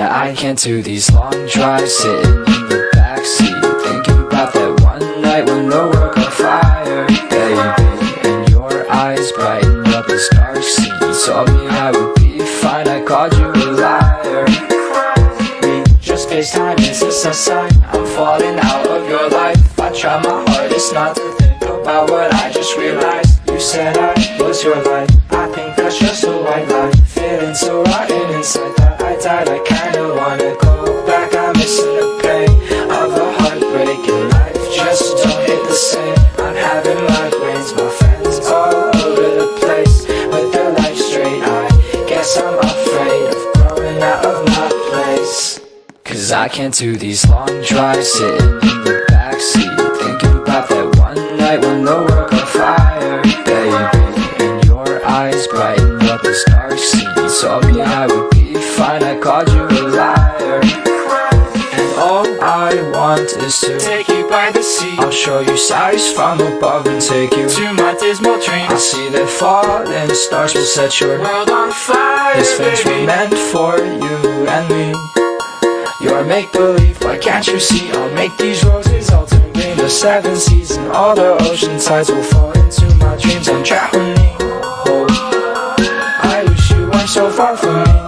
Yeah, I can't do these long drives sitting in the backseat, thinking about that one night when the world caught fire, baby. And your eyes brightened up this dark scene. You told me I would be fine, I called you a liar. We just FaceTime, is this a sign? I'm falling out of your life. I try my hardest not to think about what I just realized. You said I was your life, I think that's just a white lie. Feeling so rotten inside that I died. I kinda wanna go back, I'm missing the pain of a heartbreak in life. Just don't hit the same. I'm having migraines, my friends all over the place with their life straight. I guess I'm afraid of growing out of my place. Cause I can't do these long drives sitting in the backseat, thinking about that one night when the world caught fire, baby. And your eyes brightened up this dark scene. You told me I would be fine, I called you a liar. And all I want is to take you by the sea. I'll show you sights from above and take you to my dismal dreams. I'll see that falling stars will set your world on fire. This things were meant for you and me. You're make-believe, why can't you see? I'll make these roses all turn green. The seven seas and all the ocean tides will fall into my dreams. I'm drowning. Oh, I wish you weren't so far from me.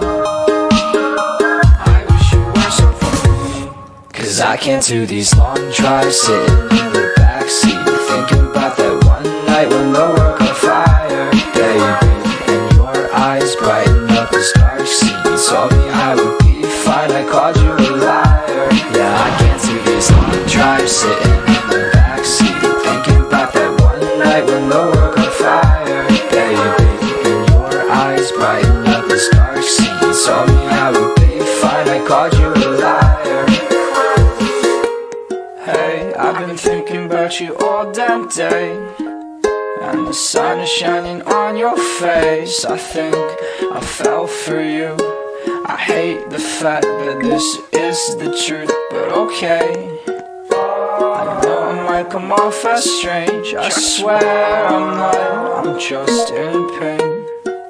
I wish you weren't so far from me. Cause I can't do these long drives sitting in the backseat, thinking about that one night when the world caught fire, baby. And your eyes brightened up this dark scene. You told me I would be fine, I called you a liar. Yeah, I can't do these long drives sitting in the backseat, thinking about that one night when the world caught fire, baby. And your eyes brightened up this dark scene. You told me I would be fine, I called you a liar. Hey, I've been thinking about you all damn day, and the sun is shining on your face. I think I fell for you. I hate the fact that this is the truth, but okay. I know I might come off as strange, I swear I'm not, I'm just in pain.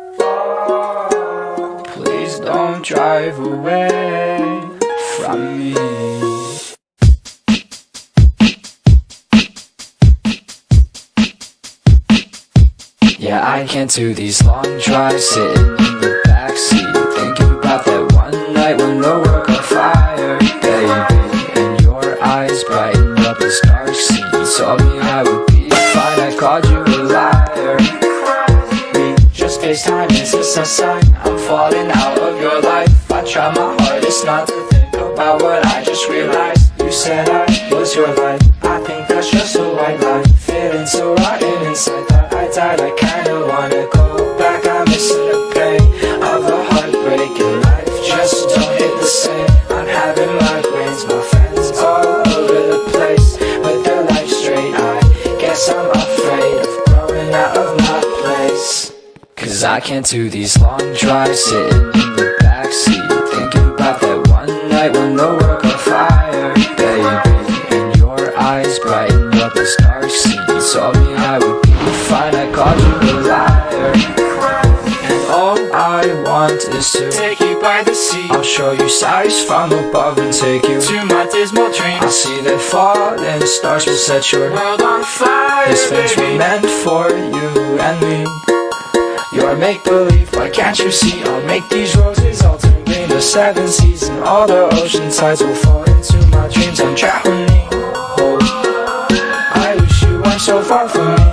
Please don't drive away from me. Yeah, I can't do these long drives sitting in the backseat, thinking about that one night when the world caught fire, baby. And your eyes brightened up this dark scene. You told me I would be fine, I called you a liar. We just FaceTime, is this a sign? I'm falling out of your life. I try my hardest not to think about what I just realized. You said I was your life, I think that's just a white lie. Feeling so rotten inside that I died. I kinda wanna go back, I'm missing the pain of a heartbreak in life. Just don't hit the same. I'm having migraines, my friends all over the place with their life straight. I guess I'm afraid of growing out of my place. Cause I can't do these long drives sitting in the backseat, thinking about that one night when the world caught fire, baby. And your eyes brightened up this dark scene. You told me I would be fine, I called you a liar. And all I want is to take you by the sea. I'll show you sights from above and take you to my dismal dreams. I'll see that falling stars will set your world on fire. This things were meant for you and me. You're make-believe, why can't you see? I'll make these roses all turn green. The seven seas and all the ocean tides will fall into my dreams. I'm drowning. Oh, I wish you weren't so far from me.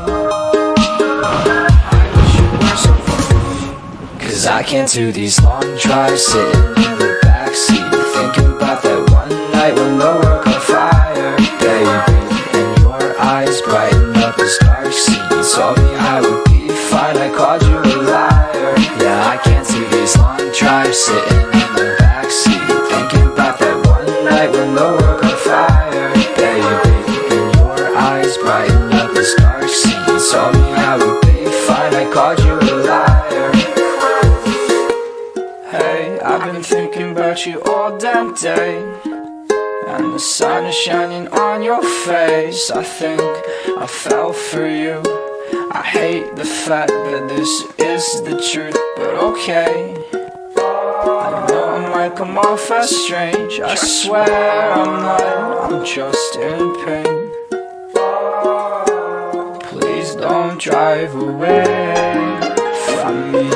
I wish you weren't so far from me. Cause I can't do these long drives sitting in the backseat, thinking about that one night when the world caught fire, baby. And your eyes brightened up this dark scene. You told me I would be fine, I called you a liar. Yeah, I can't do these long drives sitting in the backseat, thinking about that one night when the world caught fire, baby. And your eyes brightened up this dark scene. You told me I would be fine, I called you a liar. Hey, I've been thinking about you all damn day, and the sun is shining on your face. I think I fell for you. I hate the fact that this is the truth, but okay. I know I might come off as strange. I swear I'm not, I'm just in pain. Please don't drive away from me.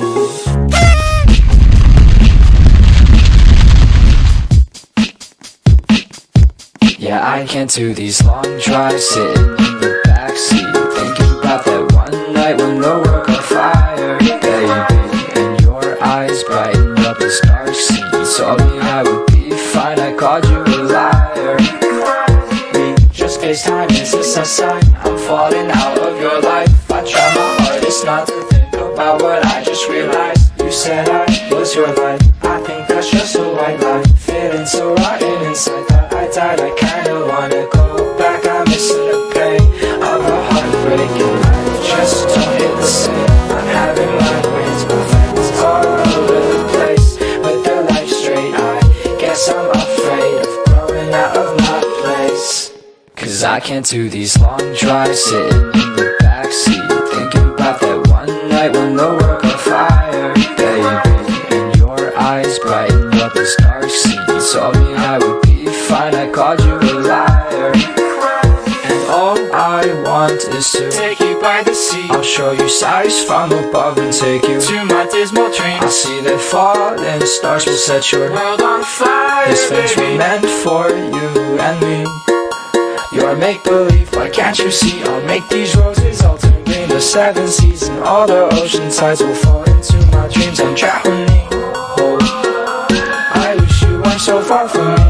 Yeah, I can't do these long drives sitting in the backseat, thinking about that one night when the world caught fire, baby. And your eyes brightened up this dark scene. You told me I would be fine, I called you a liar. We just FaceTime, is this a sign? I'm falling out of your life. I try my hardest not to think about what I just realized. You said I was your life, I think that's just a white lie. Feeling so rotten inside, thought I died, I kinda wanna go back. I'm missing the pain of a heartbreaking life, just don't hit the same. I'm having migraines, my friends all over the place with their life straight. I guess I'm afraid of growing out of my place, 'cause I can't do these long drives sitting in the backseat, thinking about that one night when the world caught fire, baby. And your eyes brightened up this dark scene. You told me I would be fine, I called you a liar. And all I want is to take you by the sea. I'll show you sights from above and take you to my dismal dreams. I'll see that falling stars will set your world on fire. This things were meant for you and me. You're make-believe, why can't you see? I'll make these roses all turn green. The seven seas and all the ocean tides will fall into my dreams. I'm drowning. Oh, I wish you weren't so far from me.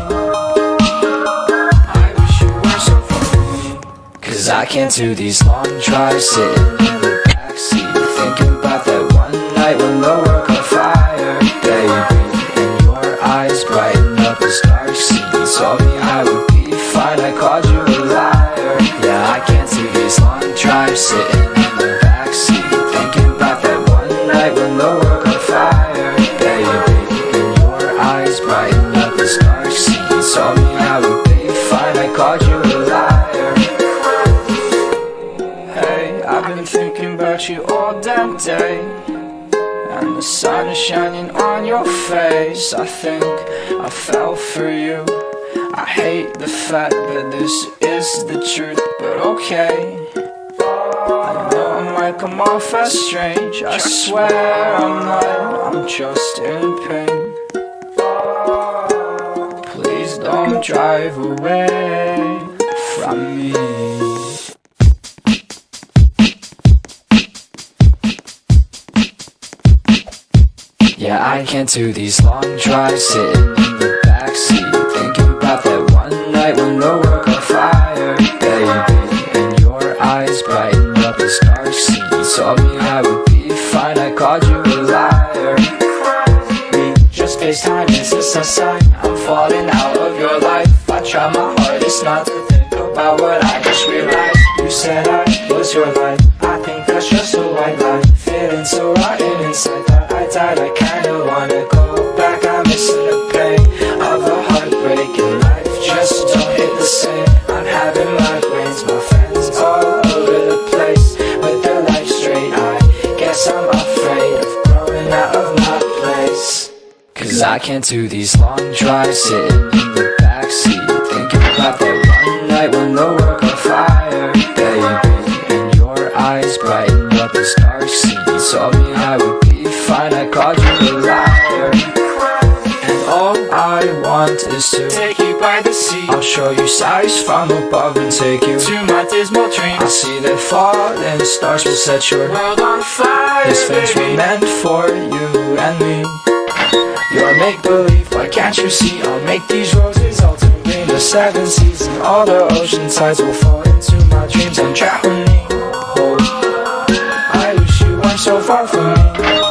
I wish you weren't so far from me. 'Cause I can't do these long drives sitting in the backseat, thinking about that one night when the world caught fire, baby. And your eyes brightened up this dark scene. You told me I would be fine, I called you a liar. Yeah, I can't do these long drives sitting in the backseat, thinking about that one night when the world caught fire, baby. And your eyes brightened up this dark scene. You told me I would be fine, I called you a liar. Hey, I've been thinking about you all damn day, and the sun is shining on your face. I think I fell for you. I hate the fact that this is the truth, but okay. I know I might come off as strange. I swear I'm not, I'm just in pain. Please don't drive away from me. Yeah, I can't do these long drives sitting in the backseat, thinking about that one night when the world caught fire, baby. And your eyes brightened up this dark scene. You told me I would be fine, I called you a liar. We just FaceTime, is this a sign? I'm falling out of your life. I try my hardest not to think about what I just realized. You said I was your life, I think that's just a white lie. Feeling so rotten inside, thought I died, I kinda wanna go back. I'm missing the pain of a heartbreaking life, just don't hit the same. I'm having migraines, my friends all over the place with their life straight. I guess I'm afraid of growing out of my place, 'cause I can't do these long drives sitting in the backseat, thinking about that one night when the world caught fire, baby. And your eyes brightened up this dark scene. You told me I would be fine, I called you a liar. And all I want is to take you by the sea. I'll show you sights from above and take you to my dismal dreams. I'll see that falling stars will set your world on fire. This things were meant for you and me. You're make-believe, why can't you see? I'll make these roses all turn green. The seven seas and all the ocean tides will fall into my dreams. I'm drowning. Oh, I wish you weren't so far from me.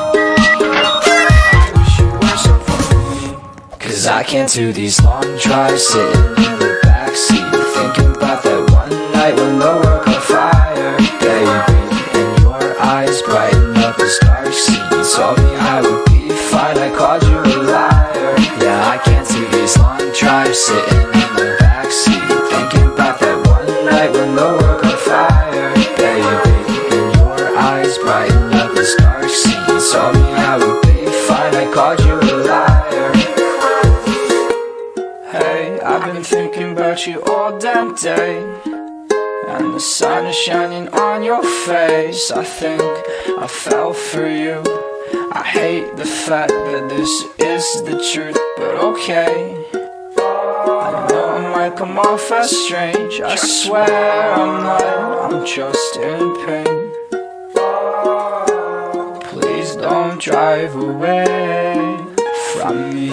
I wish you weren't so far from me. 'Cause I can't do these long drives sitting in the backseat, thinking about that one night when the world caught fire, baby. And your eyes brightened up this dark scene. You told me I would be fine, I called you a liar. Yeah, I can't do these long drives sitting in the backseat, thinking about that one night when the world caught fire, baby. And your eyes brightened up this dark scene. You told me I would be fine, I called you a liar. about you all damn day, and the sun is shining on your face. I think I fell for you. I hate the fact that this is the truth, but okay. I know I might come off as strange, I swear I'm not, I'm just in pain. Please don't drive away from me.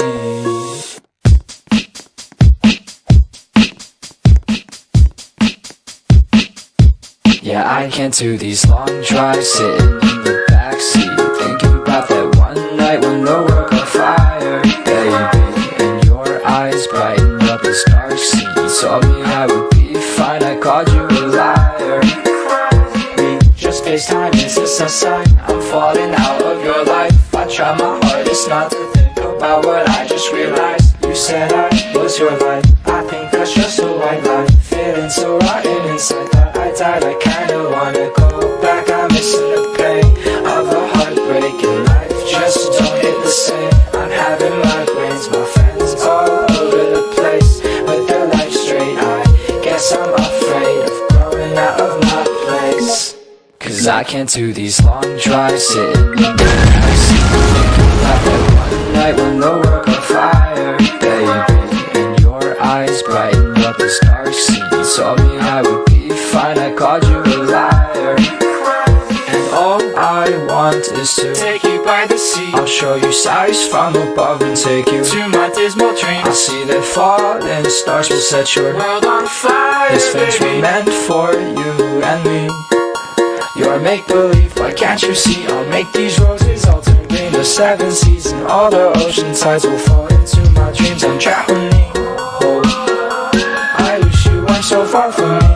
Yeah, I can't do these long drives sitting in the backseat, thinking about that one night when the world got fired, baby. And your eyes brightened up this dark scene. You told me I would be fine, I called you a liar. We just FaceTime, is this a sign? I'm falling out of your life. I try my hardest not to think about what I just realized. You said I was your life, I think that's just a white lie. Feeling so rotten inside, thought I died, I kinda wanna go back. I'm missing the pain of a heartbreaking life, just don't hit the same. I'm having migraines, my friends all over the place with their life straight. I guess I'm afraid of growing out of my place, 'cause I can't do these long drives sitting in the backseat, thinking about that one night when the world got fired, baby. And your eyes brightened up this dark scene. You told me I would be fine, I called you a liar. And all I want is to take you by the sea. I'll show you sights from above and take you to my dismal dreams. I'll see that falling stars will set your world on fire. This things were meant for you and me. You're make-believe, why can't you see? I'll make these roses all turn green. The seven seas and all the ocean tides will fall into my dreams. I'm drowning. Oh, I wish you weren't so far from me.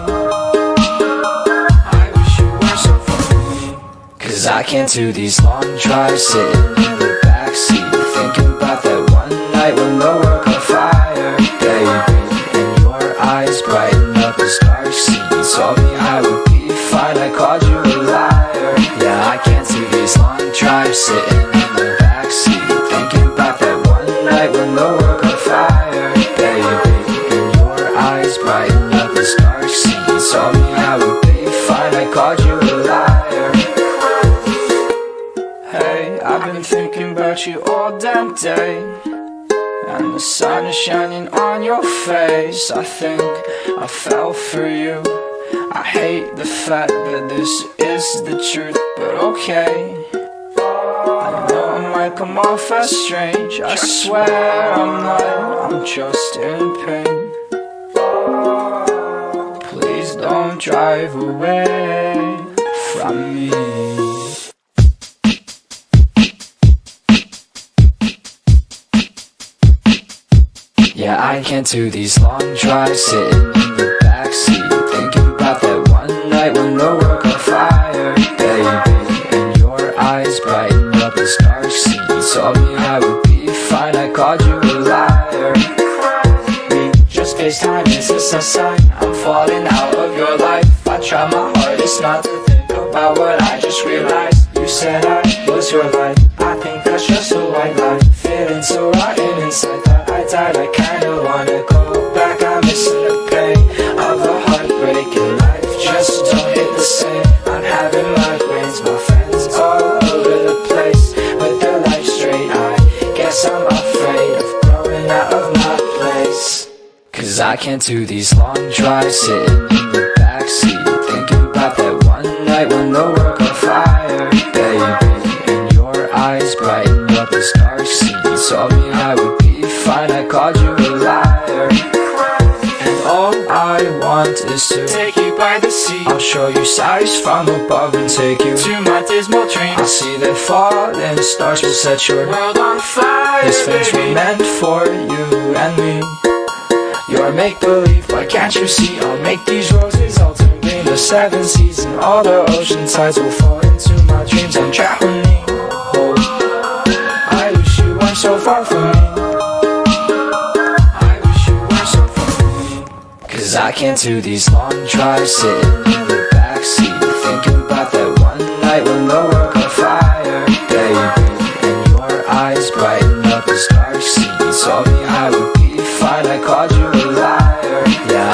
I wish you weren't so far from me. 'Cause I can't do these long drives sitting in the backseat, thinking about that one night when the world got fired, baby. And your eyes brightened up this dark scene. You told me I would be fine, I called you a liar. Yeah, I can't do these long drives sitting in the backseat, thinking about that one night when the world got fired, baby. And your eyes brightened up this dark scene. You told me I would be fine, I called you a liar. Hey, I've been thinking about you all damn day, and the sun is shining on your face. I think I fell for you. I hate the fact that this is the truth, but okay. I know I might come off as strange, I swear I'm not, I'm just in pain. Please don't drive away from me. Yeah, I can't do these long drives sitting in the backseat, thinking about that one night when the world got fired, baby. And your eyes brightened up this dark scene. You told me I would be fine, I called you a liar. We just FaceTime, is this a sign? I'm falling out of your life. I try my hardest not to think about what I just realized. You said I was your life, I think that's just a white lie. Feeling so rotten inside, thought I died, I kinda wanna go back. I'm missing the pain of a heartbreaking life, just don't hit the same. I'm having migraines, my friends all over the place with their life straight. I guess I'm afraid of growing out of my place, 'cause I can't do these long drives sitting in the backseat, thinking about that one night when the world got fired, baby. And your eyes brightened up this dark scene. You told me I would be fine, I called you a liar. And all I want is to take you by the sea. I'll show you sights from above and take you to my dismal dreams. I'll see that falling stars will set your world on fire. These things were meant for you and me. You're make-believe, why can't you see? I'll make these roses all turn green. The seven seas and all the ocean tides will fall into my dreams. I'm drowning. Oh, I wish you weren't so far from me. I wish you weren't so far from me. 'Cause I can't do these long drives sitting in the backseat, thinking about that one night when the world got fired, baby. And your eyes brightened up this dark scene. You told me I would be fine, I called you a liar. Yeah,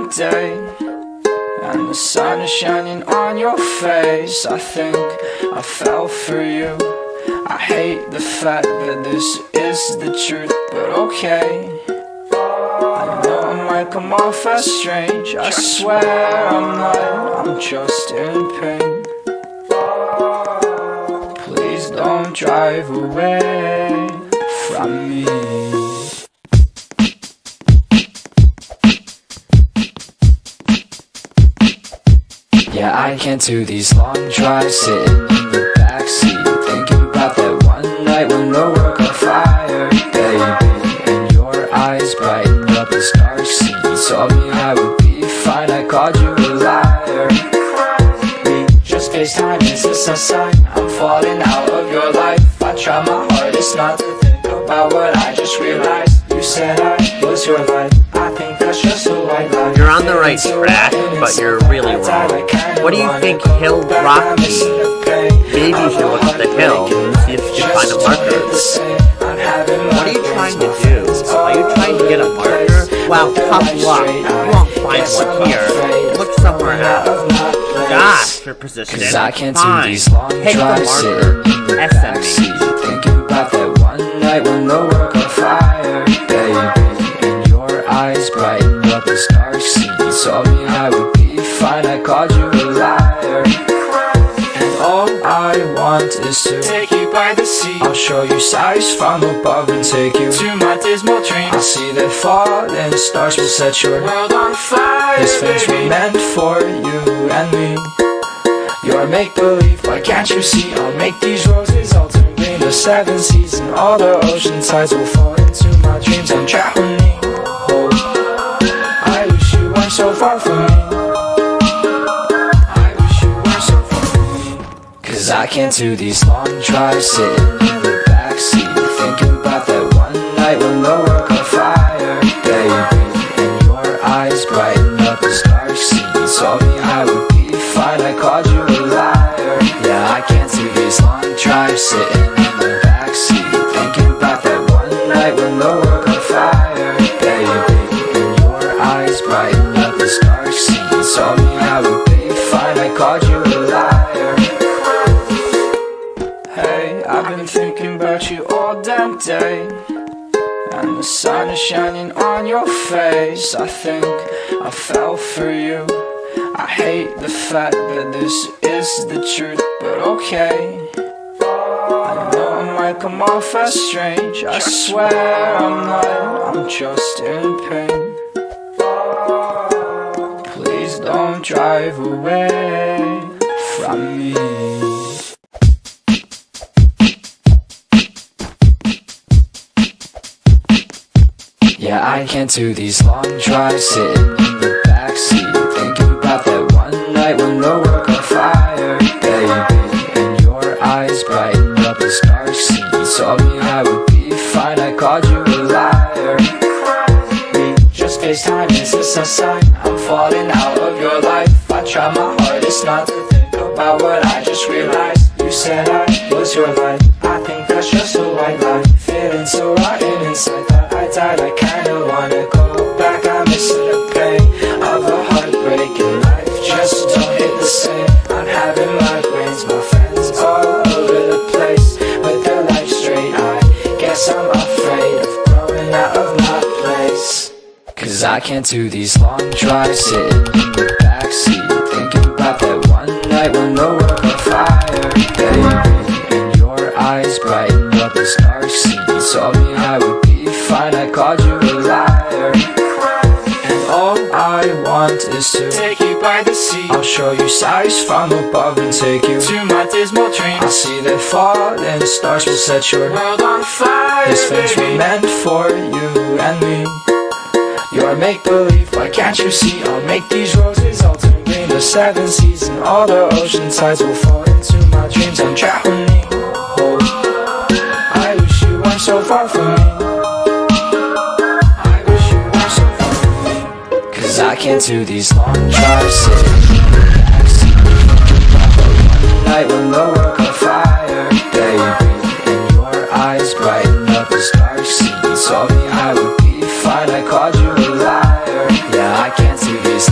damn day, and the sun is shining on your face. I think I fell for you. I hate the fact that this is the truth, but okay. I know I might come off as strange. I swear I'm not, I'm just in pain. Please don't drive away from me. Yeah, I can't do these long drives sitting in the backseat, thinking about that one night when the world got fired, baby. And your eyes brightened up this dark scene. You told me I would be fine, I called you a liar. We just FaceTime, is this a sign? I'm falling out of your life. I try my hardest not to think about what I just realized. You said I was your life. I think that's just a white lie. You're on the right track, but you're really wrong. What do you think Hill Rock means? Maybe you should look at the hill and see if you can find a marker. What are you trying to do? Are you trying to get a marker? Well, tough luck. You won't find one here. Look somewhere else. Gosh, your position is fine. Take the marker. SMH. Thinking about that one night when the world got fired, baby. And your eyes brightened up this dark scene. You told me I would be fine, I called you a liar. And all I want is to take you by the sea. I'll show you sights from above and take you to my dismal dreams. I'll see that falling stars will set your world on fire. These things were meant for you and me. You're make-believe, why can't you see? I'll make these roses all turn green. The seven seas and all the ocean tides will fall into my dreams. I'm drowning. Oh, I wish you weren't so far from me. I wish you weren't so far from me. Cause I can't do these long drives sitting in the backseat, thinking about that one night when the world got fired, baby. And your eyes brightened up this dark scene. You told me I would be fine, I called you a liar. Yeah, I can't do these long drives sitting in the backseat, thinking about that one night when the world got fired, baby. And your eyes brightened up this dark scene. You told me I would be fine, I called you a liar. Hey, I've been thinking about you all damn day, and the sun is shining on your face. I think I fell for you. I hate the fact that this is the truth, but okay. I know I might come off as strange. I swear I'm not, I'm just in pain. Please don't drive away from me. Yeah, I can't do these long drives sitting in the backseat, thinking about that one night when the world got fired, baby. And your eyes brightened up this dark scene. You told me I would be fine, I called you a liar. We just FaceTime, is this a sign? I'm falling out of your life. I try my hardest not to think about what I just realized. You said I was your life. I think that's just a white lie. Feeling so rotten inside, thought I died. I kinda wanna go back. I'm missing the pain of a heartbreaking life. Just don't hit the same. I'm having migraines, my friends all over the place with their life straight. I guess I'm afraid of growing out of my place. Cause I can't do these long drives sitting in the backseat, thinking about that one night when the world got fired, baby. And your eyes brightened up this dark scene. You told me I would be fine, I called you a liar. And all I want is to take you by the sea. I'll show you sights from above and take you to my dismal dreams. I'll see that falling stars will set your world on fire. These things were meant for you and me. You're make-believe, why can't you see? I'll make these roses all turn green. The seven seas and all the ocean tides will fall into my dreams. I'm drowning. Oh, I wish you weren't so far from me. I wish you weren't so far from me. Cause I can't do these long drives sitting in the backseat, thinking about the one night when the world got fired, baby. And your eyes brightened up this dark scene. You told me I would be fine, I called you a liar. Yeah, I can't do these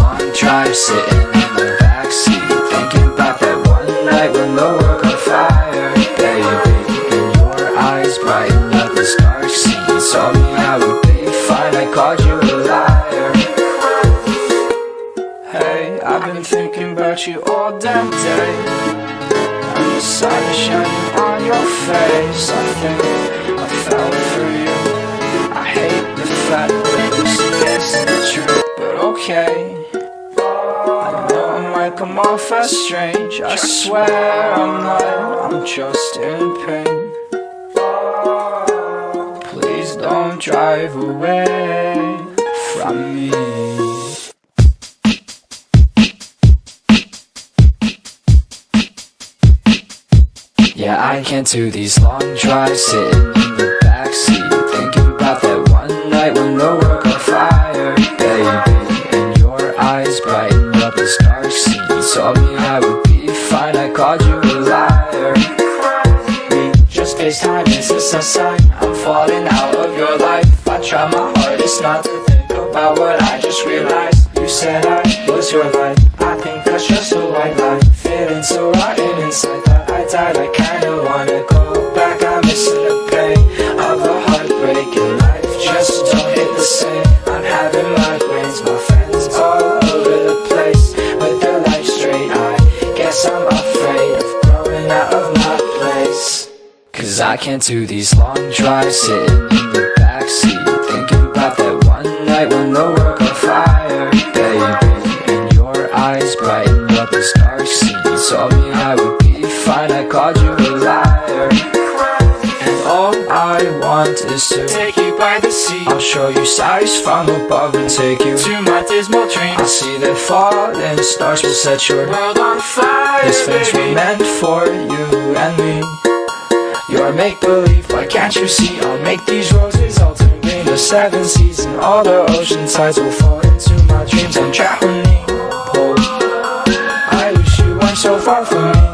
backseat, thinking about that one night when the world caught fire. Baby, and your eyes brightened up this dark scene. Told me I would be fine, I called you a liar. Hey, I've been thinking about you all damn day, and the sun is shining on your face. I think I fell for you. I hate the fact that this is the truth, but okay. I know I might come off as strange, I swear I'm not, I'm just in pain. Please don't drive away from me. Yeah, I can't do these long drives sitting in the backseat, thinking about that one night when the world caught fire. Baby, and your eyes brightened up this dark scene. Told me I would be fine, I called you a liar. We just FaceTime, is this a sign? I'm falling out of your life. I try my hardest not to think about what I just realized. You said I was your life, I think that's just a white lie. Feeling so rotten inside, thought I died. I kinda wanna go back, I'm missing the pain of a heartbreaking life. Just don't hit the same. I'm having migraines, my friends all over the place with their life straight. I guess I'm afraid of growing out of my place. Cause I can't do these long drives sitting in the backseat, thinking about that one night when the world caught fire. Baby, and your eyes brightened up this dark scene. Told me I would be fine, I called you a liar. And all I want is to take you by the sea. I'll show you sights from above and take you to my dismal dreams. I'll see that falling stars will set your world on fire. This things were meant for you and me. You're make-believe, why can't you see? I'll make these roses all turn green. The seven seas and all the ocean tides will fall into my dreams. I'm drowning. Oh, I wish you weren't so far from me.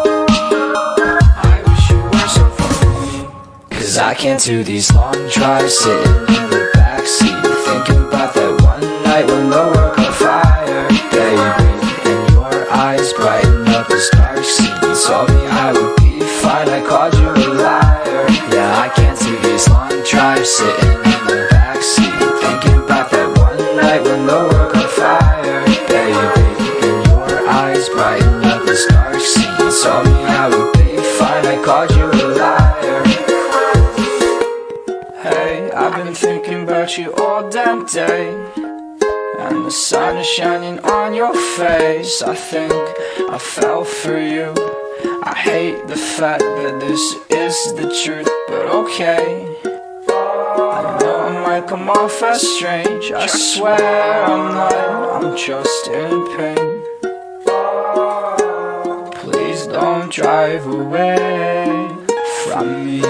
I wish you weren't so far from me. Cause I can't do these long drives sitting in the backseat, thinking about that one night when the world caught fire. Baby, and your eyes brightened up this dark scene. Told me I would be fine, I called you a liar. Yeah, I can't do these long drives sitting in the backseat, thinking about that one night when the world caught fire. Baby, and your eyes brightened up this dark scene. Told me I would be fine, I called you a liar. Hey, I've been thinking about you all damn day, and the sun is shining on your face. I think I fell for you. I hate the fact that this is the truth, but okay. I know I might come off as strange, I swear I'm not, I'm just in pain. Please don't drive away from me.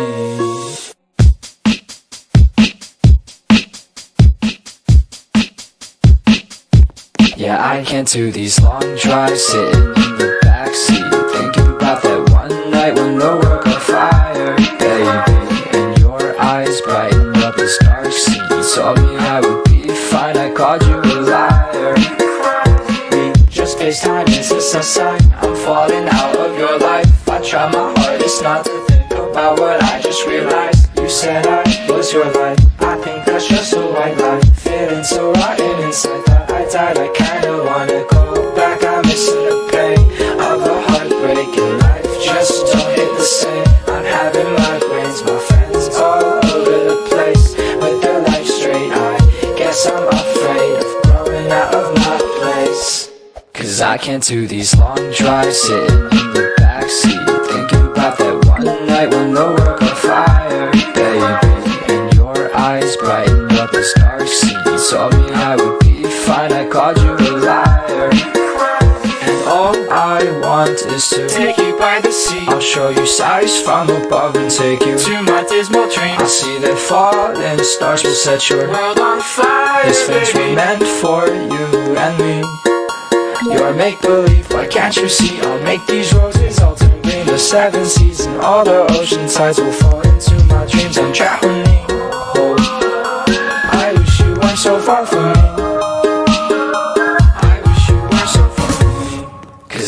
Yeah, I can't do these long drives sitting in the backseat, thinking about that one night when the world caught fire. Baby, and your eyes brightened up this dark scene. Told me I would be fine, I called you a liar. We just FaceTime, is this a sign? I'm falling out of your life. I try my hardest not to think about what I just realized. You said I was your life, I think that's just a white lie. Feeling so rotten inside, thought I died. I kinda wanna go back, I'm missing the pain of a heartbreaking life. Just don't hit the same. I'm having migraines, my friends all over the place with their life straight. I guess I'm afraid of growing out of my place. Cause I can't do these long drives sitting in the backseat, thinking about that one night when the world caught fire. Baby, and your eyes brightened up this dark scene. Told me I would be fine, I called you a liar. And all I want is to take you by the sea. I'll show you sights from above and take you to my dismal dreams. I'll see that falling stars will set your world on fire. These things were meant for you and me. You're make-believe, why can't you see? I'll make these roses all turn green. The seven seas and all the ocean tides will fall into my dreams. I'm drowning. Oh, I wish you weren't so far from me. I wish you weren't so far from me.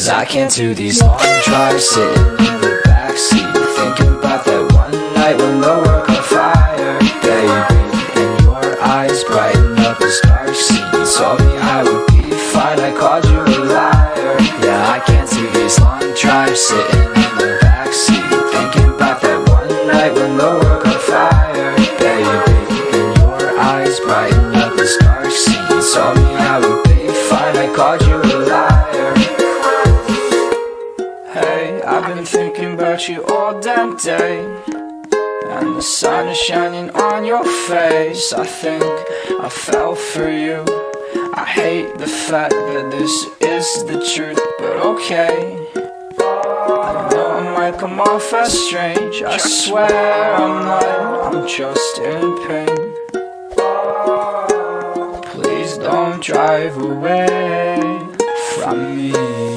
'Cause I can't do these long drives sitting in the backseat, thinking about that one night when the world caught fire, baby. And your eyes brighten up this dark scene. You told me I would be fine, I called you a liar. Yeah, I can't do these long drives sitting in the backseat, thinking about that one night when the world caught fire, baby. And your eyes brighten up this dark scene. You told me I would be fine, I called you a liar. Hey, I've been thinking about you all damn day, and the sun is shining on your face. I think I fell for you. I hate the fact that this is the truth, but okay. I know I might come off as strange, I swear I'm not, I'm just in pain. Please don't drive away from me.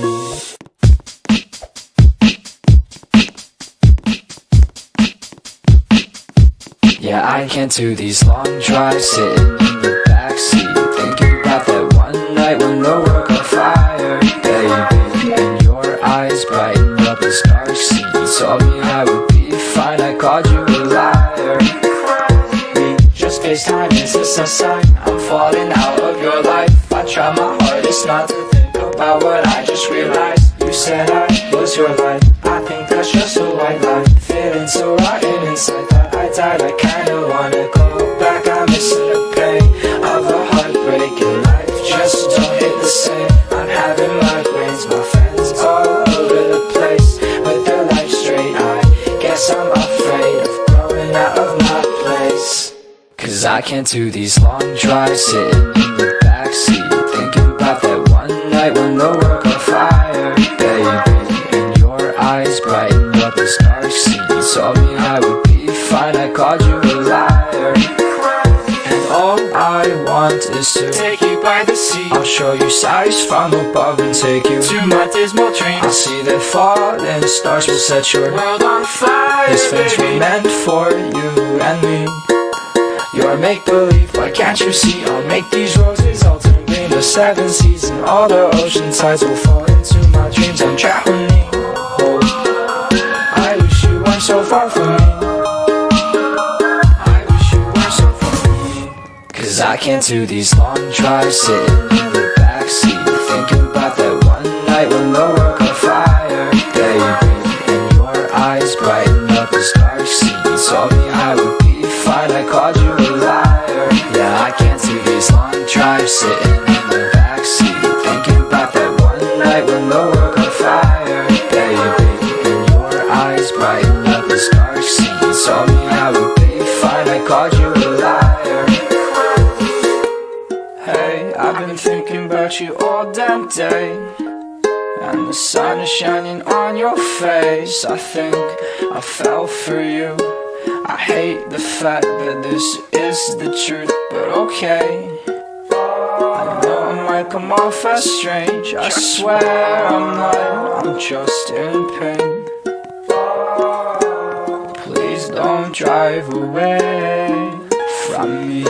Yeah, I can't do these long drives sitting in the backseat, thinking about that one night when the world caught fire, baby. And your eyes brighten up this dark scene. You told me I would be fine, I called you a liar. We just FaceTime, is this a sign? I'm falling out of your life. I try my hardest not to think about what I just realized. You said I was your life, I think that's just a white lie. Feeling so rotten inside, thought I died, I kinda wanna go back. I'm missing the pain of a heartbreak, and life just don't hit the same. I'm having migraines, my friends all over the place with their life straight. I guess I'm afraid of growing out of my place. 'Cause I can't do these long drives sitting in the backseat, thinking about that one night when the world caught fire, baby. And your eyes brighten up this dark scene. You told me I would be fine, I called you a liar. And all I want is to take you by the sea. I'll show you sights from above and take you to my dismal dreams. I'll see the falling stars will set your world on fire. These things were meant for you and me. You're make-believe, why can't you see? I'll make these roses all turn green. The seven seas and all the ocean tides will fall into my dreams. I'm drowning. Oh, I wish you weren't so far from me. I wish you weren't so far from me. 'Cause I can't do these long drives sitting in the backseat, thinking about that one night when the world caught fire, baby. And your eyes brighten up this dark scene. You told me I would be fine, I called you a liar. Yeah, I can't do these long drives sitting in the backseat, thinking about that one night when the world caught fire, baby. And your eyes brighten up this dark scene. You told me I would be fine, I called you a liar. Hey, I've been thinking about you all damn day, and the sun is shining on your face. I think I fell for you. I hate the fact that this is the truth, but okay. I know I might come off as strange, I swear I'm not, I'm just in pain. Please don't drive away from me.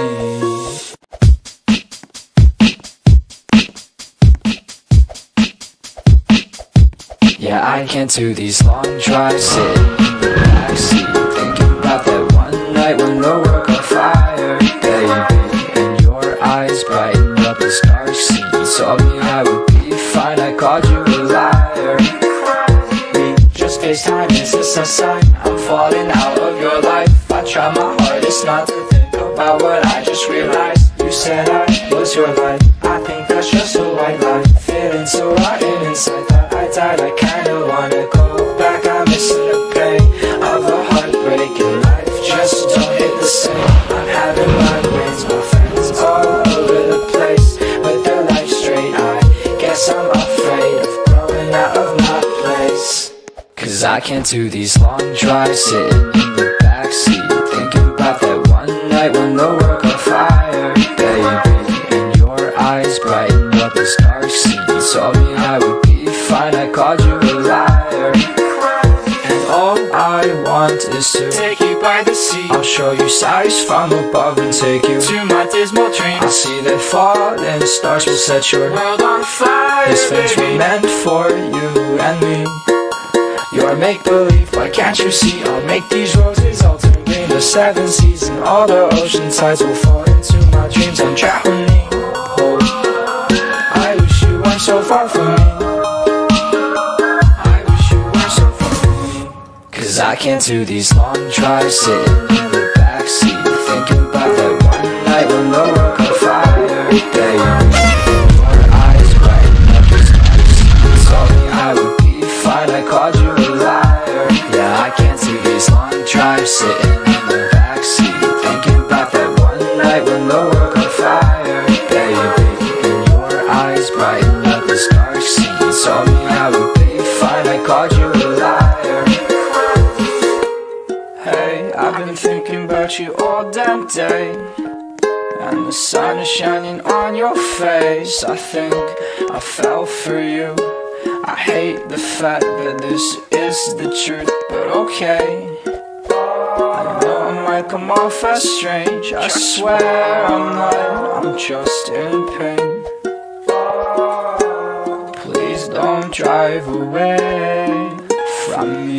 Yeah, I can't do these long drives sitting in the backseat, thinking about that one night when the world caught fire, baby. And your eyes brighten up this dark scene. You told me I would be fine, I called you a liar. We just FaceTime, is this a sign? I'm falling out of your life. I try my hardest not to think about what I just realized. You said I was your life, I think that's just a white lie. Feeling so rotten inside, thought I died, I kinda wanna go back. I'm missing the pain of a heartbreak, and life just don't hit the same. I'm having migraines, my friends all over the place with their life straight. I guess I'm afraid of growing out of my place. 'Cause I can't do these long drives sitting in the backseat, thinking about that one night when the world caught fire, baby. And your eyes brighten up this dark scene. You told me I would be fine, I called you a liar. And all I want is to take you by the sea. I'll show you sights from above and take you to my dismal dreams. I'll see that falling stars will set your world on fire. These things were meant for you and me. You're make-believe, why can't you see? I'll make these roses all turn green. The seven seas and all the ocean tides will fall into my dreams. I'm drowning. Oh, I wish you weren't so far from me. I wish you weren't so far from me. Cause I can't do these long drives sitting in the backseat, thinking about that one night when the world caught fire. Baby, your eyes brighten up the stars. You told me I would be fine, I called you a liar. Yeah, I can't do these long drives sitting in the backseat, thinking about that one night when the world caught fire. Baby, and your eyes brighten up the dark sea. You told me I would be fine, I called you a liar. Hey, I've been thinking about you all damn day, and the sun is shining on your face. I think I fell for you. I hate the fact that this is the truth, but okay. I know I might come off as strange, I swear I'm not, I'm just in pain. Please don't drive away from me.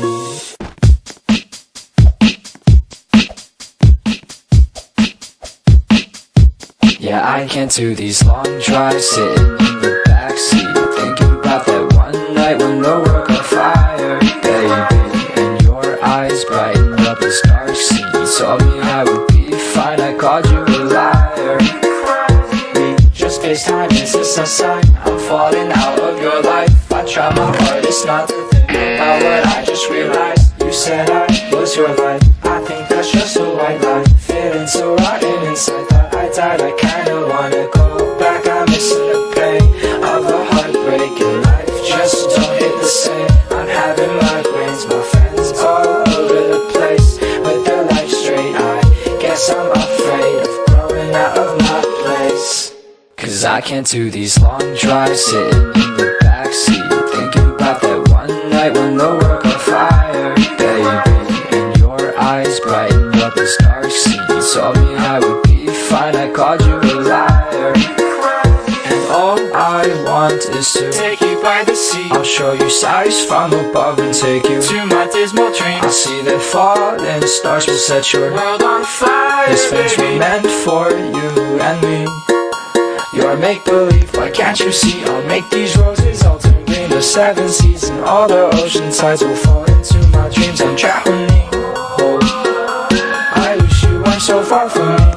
Yeah, I can't do these long drives sitting in the backseat, thinking about that one night when the world caught fire. Baby, and your eyes brighten up this dark sea. You told me I would be fine, I called you a liar. We just FaceTime, is this a sign? I'm falling out of your life. I try my hardest not to think about what I just realized. You said I was your life, I think that's just a white lie. Feeling so rotten inside, thought I died, I kinda wanna go back. I'm missing the pain of a heartbreak, and life just don't hit the same. I'm having migraines, my friends all over the place with their life straight. I guess I'm afraid of growing out of my place. Cause I can't do these long drives sitting in the backseat, thinking about that one night when the world caught fire. Baby, and your eyes brighten up this dark sea. You told me I would be fine, I called you a liar. And all I want is to take you by the sea. I'll show you sights from above and take you to my dismal dreams. I'll see that falling stars will set your world on fire. These things were meant for you and me. You're make-believe, why can't you see? I'll make these roses all turn green. The seven seas and all the ocean tides will fall into my dreams. I'm drowning. Oh, I wish you weren't so far from me.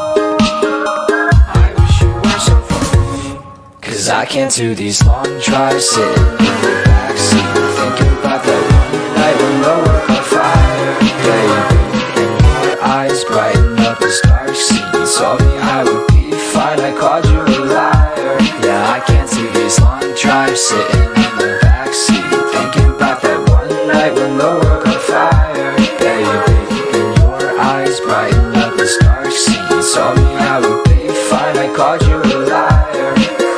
I wish you weren't so far from me. Cause I can't do these long drives sitting in the backseat, thinking about that one night when the world caught fire. Baby, and your eyes brighten up this dark sea. You told me I would be fine, I called you a liar. Yeah, I can't do these long drives sitting in the backseat, thinking about that one night when the world caught fire. Baby, and your eyes brighten up this dark sea. You told me I would be fine, I called you a liar.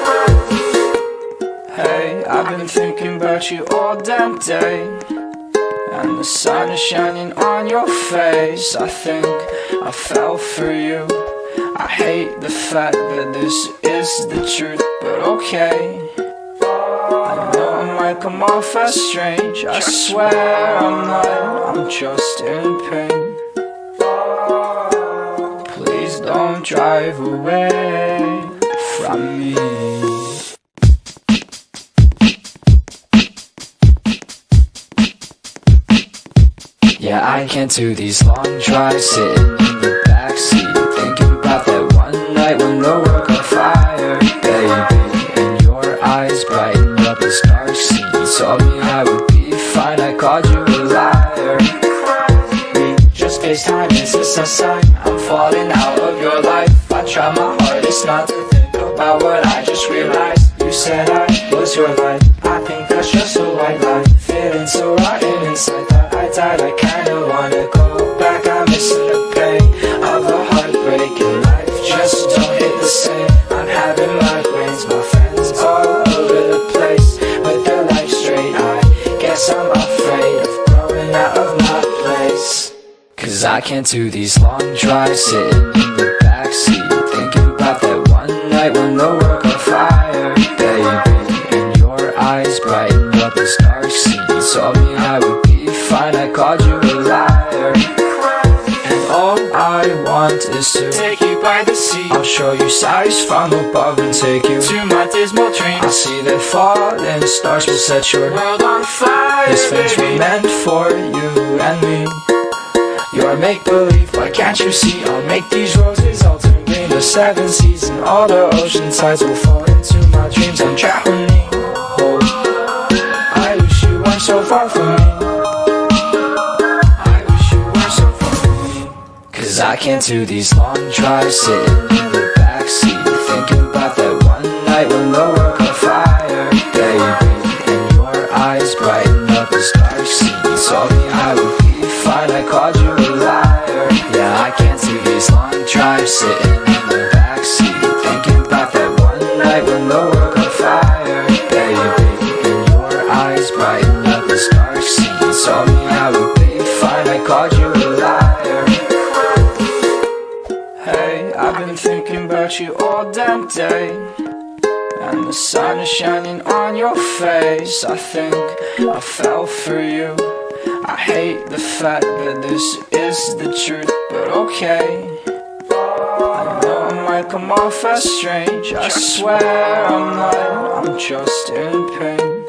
Hey, I've been thinking about you all damn day, and the sun is shining on your face. I think I fell for you. I hate the fact that this is the truth, but okay. I know I might come off as strange, I swear I'm not, I'm just in pain. Please don't drive away from me. Yeah, I can't do these long drives sitting in the backseat, thinking about that one night when the world caught fire. Baby, and your eyes brighten up this dark sea. You told me I would be fine, I called you a liar. We just FaceTime, is this a sign? I'm falling out of your life. I try my hardest not to think about what I just realized. You said I was your life, I think that's just a white lie. Feeling so rotten inside, thought I died, I kinda wanna go back. I'm missing the pain of a heartbreak, and life just don't hit the same. I'm having migraines, my friends all over the place with their life straight. I guess I'm afraid of growing out of my place. I can't do these long drives sitting in the backseat, thinking about that one night when the world caught fire, baby. And your eyes brightened up this dark scene. You told me I would be fine, I called you a liar. And all I want is to take you by the sea. I'll show you sights from above and take you to my dismal dreams. I'll see that falling stars will set your world on fire. These things were meant for you and me. You're make-believe, why can't you see? I'll make these roses all turn green. The seven seas and all the ocean tides will fall into my dreams. I'm drowning. Oh, I wish you weren't so far from me. I wish you weren't so far from me. Cause I can't do these long drives sitting in the backseat, thinking about that one night when the world caught fire, baby. And your eyes brighten up this dark scene. You told me I would be fine, I called you a liar. Yeah, I can't do these long drives sitting in the backseat, thinking about that one night when the world caught fire, baby. And your eyes brighten up this dark scene. You told me I would be fine, I called you a liar. Hey, I've been thinking about you all damn day, and the sun is shining on your face. I think I fell for you. I hate the fact that this is the truth, but okay. I know I might come off as strange, I swear I'm not, I'm just in pain.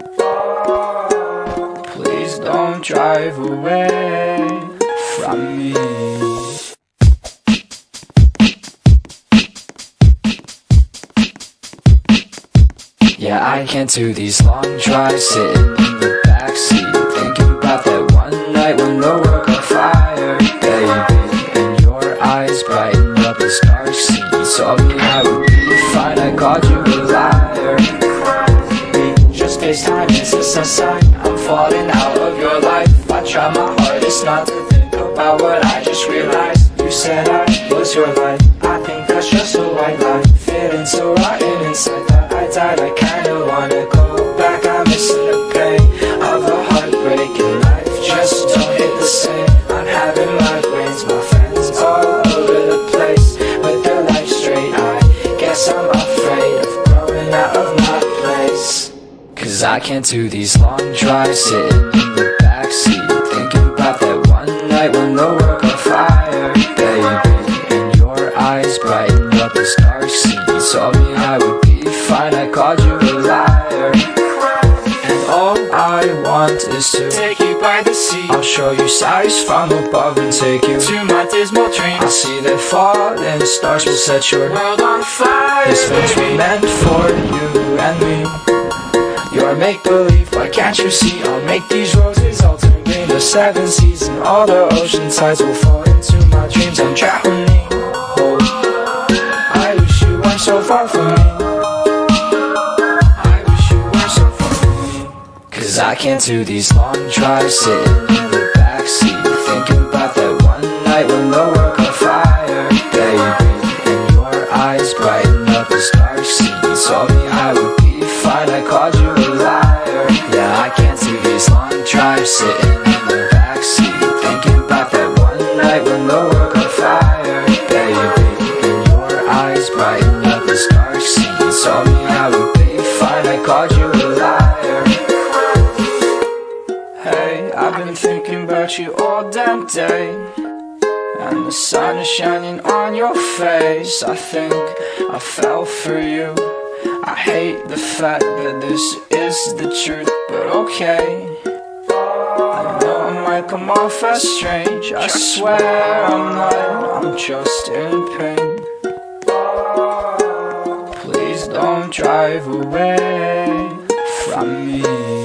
Please don't drive away from me. Yeah, I can't do these long drives sitting in the backseat, thinking about that one night when the world caught fire, baby. And your eyes brighten up this dark scene. You told me I would be fine, I called you a liar. We just FaceTime, is this a sign? I'm falling out of your life. I try my hardest not to think about what I just realized. You said I was your life, I think that's just a white lie. Feeling so rotten inside that I died. I kinda wanna go back, I'm missing the pain of a heartbreaking life. Just don't hit the same. I'm having migraines, my friends all over the place with their life straight. I guess I'm afraid of growing out of my place. Cause I can't do these long drives sitting in the backseat, thinking about that one night when the world caught fire, baby. And your eyes brighten up this dark scene. You told me I would be fine, I called you a liar. And all I want is to take you by the sea. I'll show you sights from above and take you to my dismal dreams. I'll see that falling stars will set your world on fire. These things were meant for you and me. You're make-believe, why can't you see? I'll make these roses all turn green. The seven seas and all the ocean tides will fall into my dreams. I'm drowning. Oh, I wish you weren't so far from me. I wish you weren't so far from me. Cause I can't do these long drives sitting in the backseat, thinking about that one night when the world caught fire, baby. And your eyes brighten up this dark scene. You told me I would be fine, I called you a liar. Yeah, I can't do these long drives sitting in the backseat, thinking about that one night when the world caught fire, baby. And your eyes brighten up this dark scene. You told me I would be fine, I called you a liar. Hey, I've been thinking about you all damn day, and the sun is shining on your face. I think I fell for you. I hate the fact that this is the truth, but okay. I know I might come off as strange, I swear I'm not, I'm just in pain. Please don't drive away from me.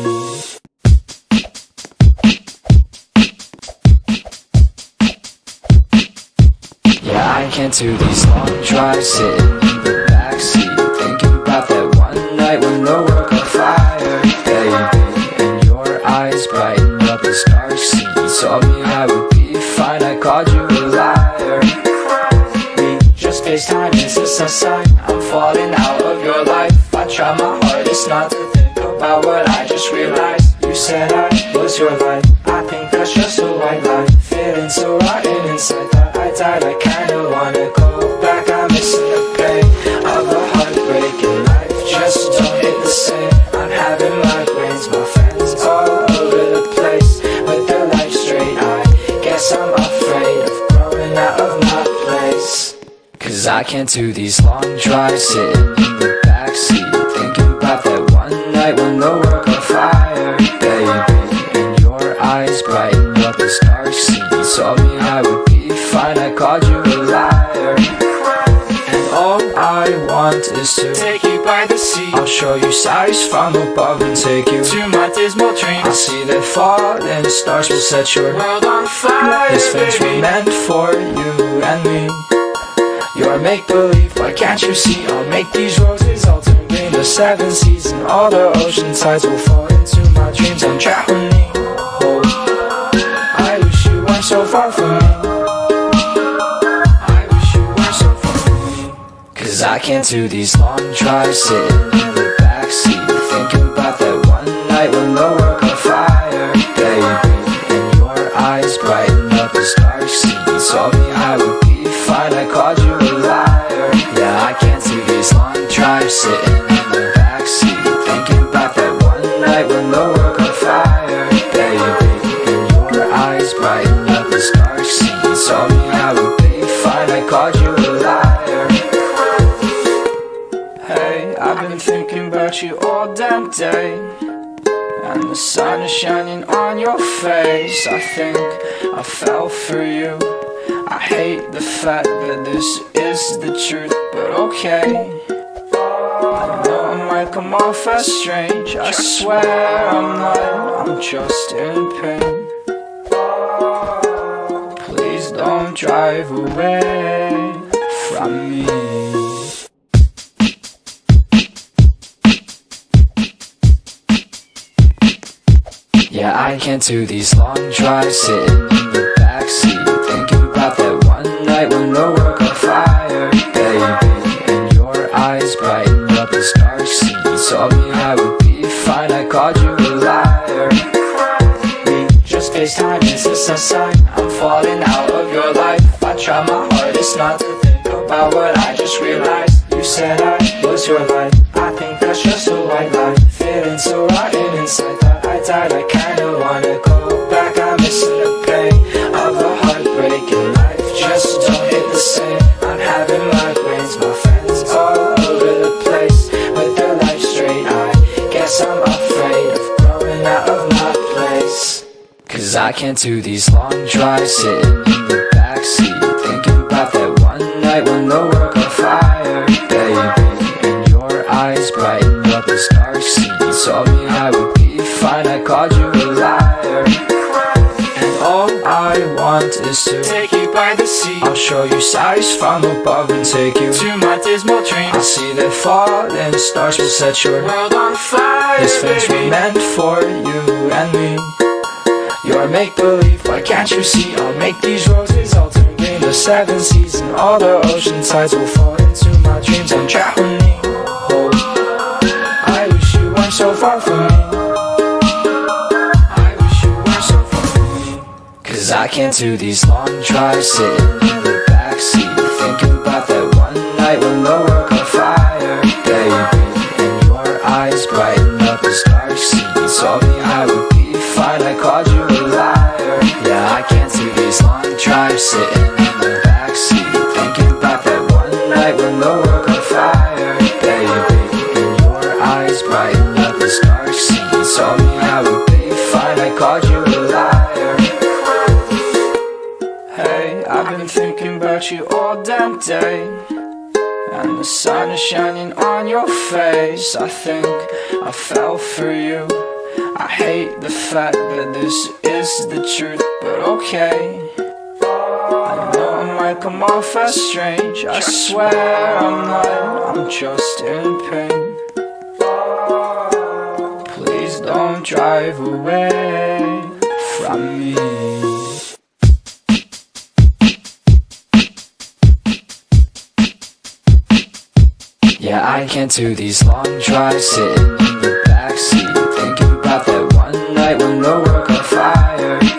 Yeah, I can't do these long drives sitting in the backseat, thinking about that one night when the world caught fire, baby. And your eyes brighten up this dark scene. You told me I would be fine, I called you a liar. We just FaceTime, is this a sign? I'm falling out of your life. I try my hardest not to think about what I just realized. You said I was your life, I think that's just a white lie. Feeling so rotten inside, thought I died. I kinda wanna go back. I'm missing the pain of the heartbreak, and life just don't hit the same. I'm having migraines, my friends all over the place with their life straight. I guess I'm afraid of growing out of my place. Cause I can't do these long drives sitting in the backseat, thinking about that one night when the world got fire, baby. And your eyes brightened up this dark scene. You told me I would be fine, I called you a liar. And all I want is to Take you by the sea, I'll show you sights from above and take you to my dismal dreams. I'll see that falling stars will set your World on fire, These things were baby. meant for you and me. You're make-believe, why can't you see? I'll make these roses all turn green. The seven seas and all the ocean tides will fall into my dreams. I'm drowning. Oh, I wish you weren't so far from me. I wish you weren't so far from me. Cause I can't do these long drives sitting in the backseat, thinking about that one night when the world got fire, baby. And your eyes brightened up this dark scene. You told me I would be fine, I called you a liar. Yeah, I can't do these long drives sitting in the backseat, thinking about that one night when the world got fire, baby. And your eyes brightened up this dark scene. You told me I would be fine, I called you a liar. Hey, I've been thinking about you all damn day, and the sun is shining on your face. I think I fell for you. I hate the fact that this is the truth, but okay. I know I might come off as strange, I swear I'm not, I'm just in pain. Please don't drive away from me. Yeah, I can't do these long drives sitting in the backseat, thinking about that one night when the world got fire, baby. And your eyes brightened up this dark scene. You told me I would be fine, I called you a liar. We just FaceTime, is this a sign? I'm falling out of your life. I try my hardest not to think about what I just realized. You said I was your life, I think that's just a white lie. Feeling so rotten inside, thought I died. I kinda wanna go back. I'm missing the pain of the heartbreak, and life just don't hit the same. I'm having migraines, my friends all over the place with their life straight. I guess I'm afraid of growing out of my place. Cause I can't do these long drives sitting in the backseat, thinking about that one night when the world got fire, baby. And your eyes brightened up this dark scene. You told me I would be fine, I called you a liar. And all I want is to Take you by the sea, I'll show you sights from above and take you to my dismal I'll dreams. see that falling stars will set your World on fire, These things were baby. meant for you and me. You're make-believe, why can't you see? I'll make these roses all turn green. The seven seas and all the ocean tides will fall into my dreams. I'm drowning. Oh, I wish you weren't so far from me. I wish you weren't so far from me. Cause I can't do these long drives sitting in the backseat, thinking about that one night when the world got fire, baby. And your eyes brightened up this dark scene. You told me I would be fine, I called you a liar. Yeah, I can't do these long drives sitting in the backseat, thinking about that one night when the world got fire, baby. And your eyes brightened up this dark scene. You told me I would be fine, I called you a liar. Hey, I've been thinking about you all damn day, and the sun is shining on your face. I think I fell for you. I hate the fact that this is the truth, but okay. I know I might come off as strange, I swear I'm not, I'm just in pain. Please don't drive away from me. Yeah, I can't do these long drives sitting in the backseat, thinking about that one night when the world got fire,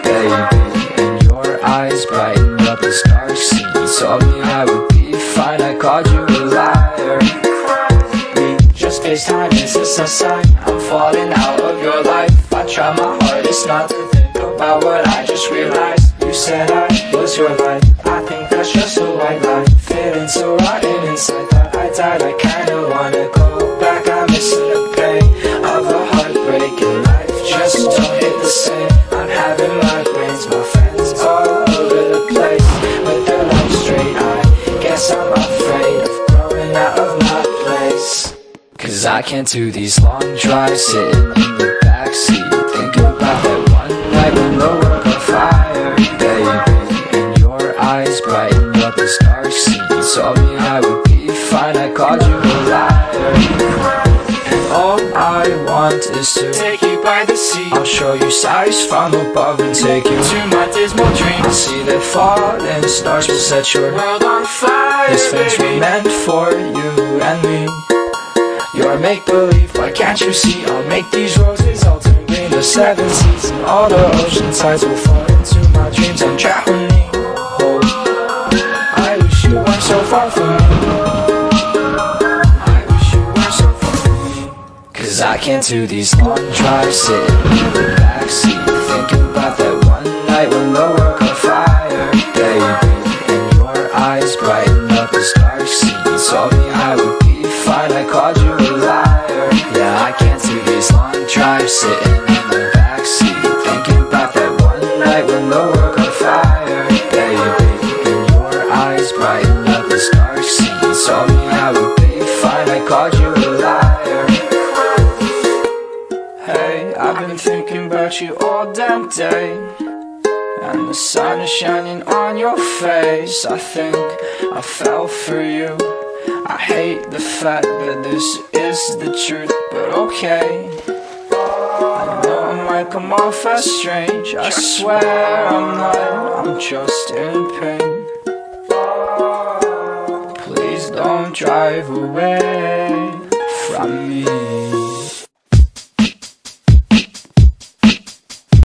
sign. I'm falling out of your life. I try my hardest not to think about what I just realized. You said I was your life. I think that's just a white lie. Feeling so rotten inside, thought I died. I kinda wanna go back. I'm missing the pain of a heartbreak, and life just don't hit the same. I'm having migraines, my friends all over the place with their life straight. I guess I'm afraid of growing out of my place. Cause I can't do these long drives sitting in the backseat, thinking about that one night when the world got fire, baby. And your eyes brightened up this dark scene. Told me I would be fine, I called you a liar. And all I want is to Take you by the sea, I'll show you sights from above and take you to my dismal I dreams. see that falling stars will set your World on fire, These things were baby. meant for you and me. You're make-believe, why can't you see? I'll make these roses all turn green. The seven seas and all the ocean tides will fall into my dreams and drown me. Oh, I wish you weren't so far from me. I wish you weren't so far from me. Cause I can't do these long drives sitting in the backseat, thinking about that one night when the world caught fire, baby. And your eyes brighten up this dark scene. Told me I would be fine, I called you a liar. Yeah, I can't do these long drives sitting in the backseat, thinking about that one night when the world caught fire, baby. And your eyes brighten up this dark scene. Told me I would be fine, I called you a liar. Hey, I've been thinking about you all damn day, and the sun is shining on your face. I think I fell for you. I hate the fact that this is the truth, but okay. I know I might come off as strange. I swear I'm not, I'm just in pain. Please don't drive away from me.